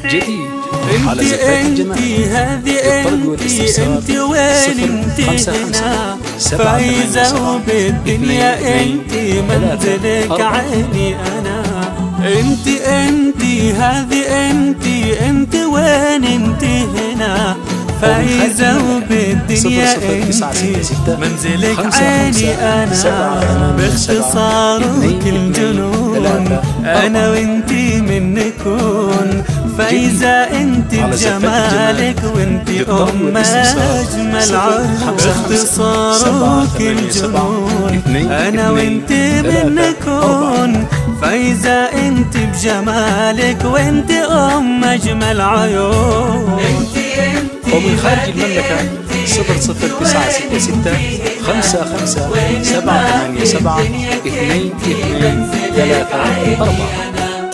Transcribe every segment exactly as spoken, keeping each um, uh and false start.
جديد على زفات الجمال. هذه انتي انتي وين انتي هنا فايزة وبالدنيا انتي منزلك عيني انا. انتي انتي هذه انتي انتي وين انتي هنا فايزة وبالدنيا انتي منزلك عيني انا. باختصار كل جنون انا وانتي من نكون فايزة انتي بجمالك وانتي ام اجمل عيون. باختصار كل جنون انا وانتي من نكون فايزة انتي بجمالك وانتي ام اجمل عيون. ومن خارج المملكة صفر صفر تسعة ستة ستة خمسة خمسة سبعة ثمانية سبعة اثنين اثنين ثلاثة أربعة.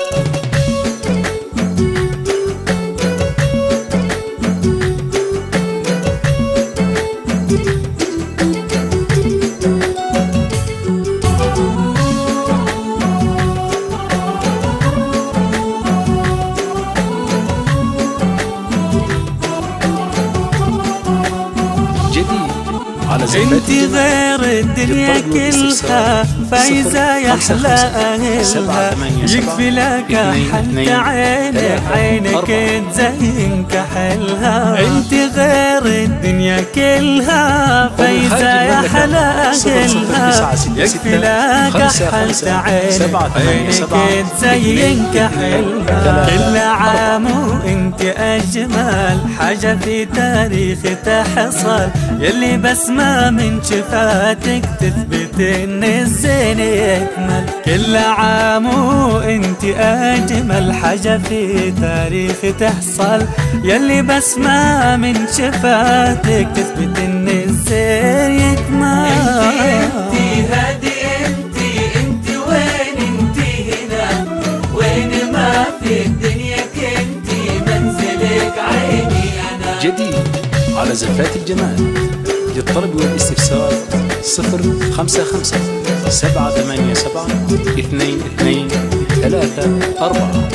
انتي غير الدنيا كلها فايزة يا احلى اهلها يكفي لك حتى عينك عينك تزين كحلها. انتي غير الدنيا كلها فايزة يا احلى اهلها يكفي لك حتى عينك عينك تزين كحلها. كل عام وانتي اجمل حاجة في تاريخ تحصل يلي بسمة من شفاتك تثبت ان الزين يكمل. كل عام وانتي اجمل حاجة في تاريخ تحصل يلي بسمة من شفاتك تثبت ان الزين يكمل. انتي هادي انتي انتي وين انتي هنا وين ما في الدنيا كنتي منزلك عيني انا. جديد على زفات الجمال. للطلب والاستفسار صفر خمسة خمسة سبعة ثمانية سبعة اثنين اثنين ثلاثة أربعة.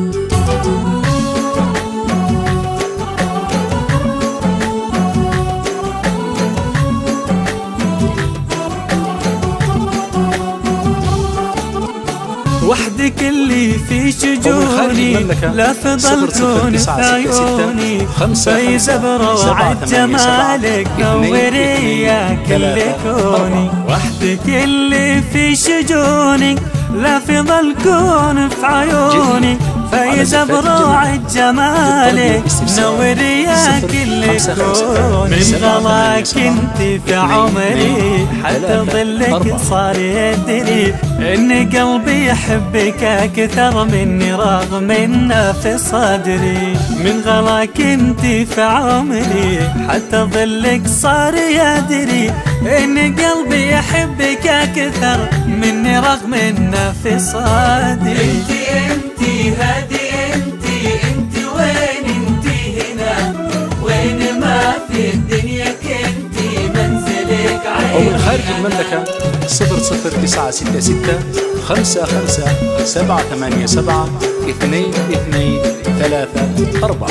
وحدك اللي في شجوني لا فضل كون في عيوني فايزة بروعة جمالك نوري يا كل كوني. وحدك اللي في شجوني لا فضل كون في عيوني فايزة بروعة جمالك نوري يا كل كوني. من غلاك انت في عمري حتى ظلك صار يدري ان قلبي يحبك اكثر مني رغم انه في صدري. من غلاك انت في عمري حتى ظلك صار يدري ان قلبي يحبك اكثر مني رغم انه في صدري. انتي انتي هادي انتي انتي وين انتي هنا وين ما في الدنيا كنتي منزلك عيني. ومن خارج المملكة صفر صفر تسعة ستة ستة خمسة خمسة سبعة ثمانية سبعة اثنين اثنين ثلاثة أربعة.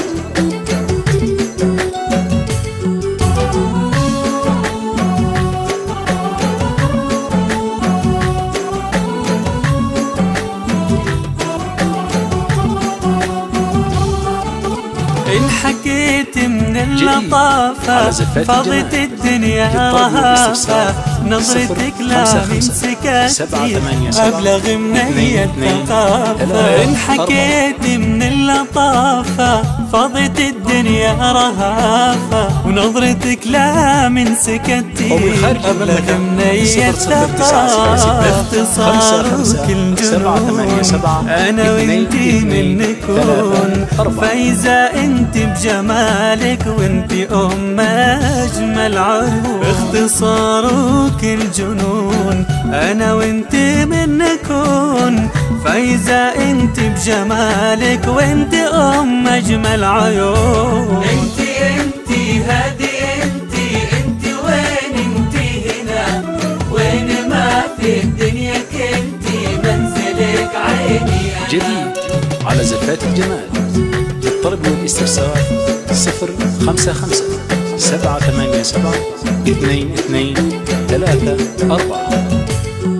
إن حكيت من اللطافة فضت الدنيا رهافة نظرتك لا من سكاتي أبلغ من أي الثقافة. إن حكيت من اللطافة فضت الدنيا رهافة ونظرتك لا من سكتي أبلغ من أي الثقافة. باختصار كل جنون أنا وانتي من نكون فايزة انتي بجمالك وانتي ام اجمل عيون. باختصار كل جنون انا وانتي من نكون فايزة انتي بجمالك وانتي ام اجمل عيون. انتي انتي هادي انتي انتي وين انتي هنا وين ما في الدنيا كنتي منزلك عيني انا. جديد على زفات الجمال. للطلب والاستفسار صفر خمسة خمسة سبعة ثمانية سبعة اثنين اثنين ثلاثة أربعة.